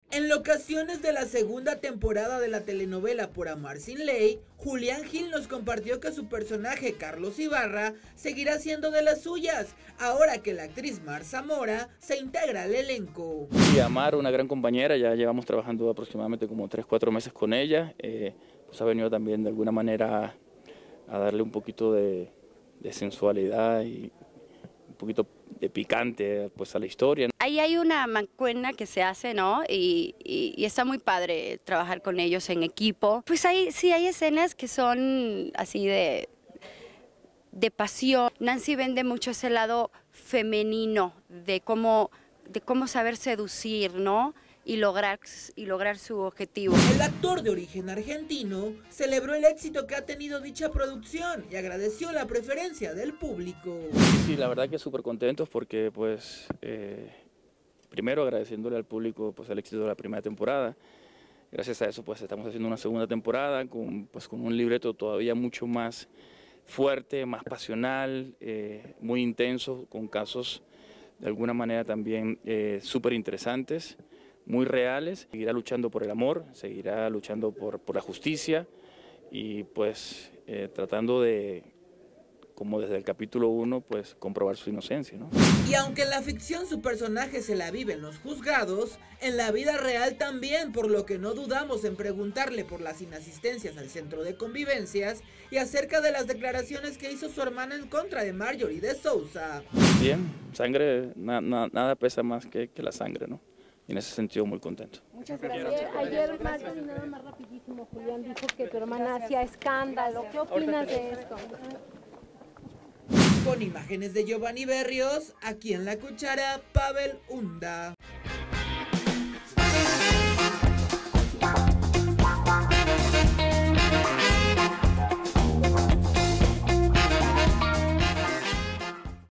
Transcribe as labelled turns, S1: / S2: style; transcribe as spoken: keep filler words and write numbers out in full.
S1: En locaciones de la segunda temporada de la telenovela Por Amar Sin Ley, Julián Gil nos compartió que su personaje Carlos Ibarra seguirá siendo de las suyas, ahora que la actriz Mar Zamora se integra al elenco.
S2: Y Amar, una gran compañera, ya llevamos trabajando aproximadamente como tres, cuatro meses con ella, eh, pues ha venido también de alguna manera a darle un poquito de, de sensualidad y un poquito de picante pues a la historia.
S3: Ahí hay una mancuerna que se hace, ¿no? Y, y, y está muy padre trabajar con ellos en equipo. Pues ahí sí hay escenas que son así de, de pasión. Nancy vende mucho ese lado femenino de cómo, de cómo saber seducir, ¿no? Y lograr, y lograr su objetivo.
S1: El actor de origen argentino celebró el éxito que ha tenido dicha producción y agradeció la preferencia del público.
S2: Sí, la verdad que súper contentos porque pues eh, primero agradeciéndole al público pues el éxito de la primera temporada. Gracias a eso pues estamos haciendo una segunda temporada con, pues, con un libreto todavía mucho más fuerte, más pasional, eh, muy intenso, con casos de alguna manera también eh, súper interesantes, muy reales. Seguirá luchando por el amor, seguirá luchando por, por la justicia y pues eh, tratando de, como desde el capítulo uno, pues comprobar su inocencia, ¿no?
S1: Y aunque en la ficción su personaje se la vive en los juzgados, en la vida real también, por lo que no dudamos en preguntarle por las inasistencias al centro de convivencias y acerca de las declaraciones que hizo su hermana en contra de Marjorie de Sousa.
S2: Bien, sangre, na, na, nada pesa más que, que la sangre, ¿no? Y en ese sentido muy contento.
S4: Muchas gracias. Ayer, ayer Marta, y nada más rapidísimo, Julián dijo que tu hermana hacía escándalo. ¿Qué opinas de esto?
S1: Con imágenes de Giovanni Berrios, aquí en La Cuchara, Pavel Hunda.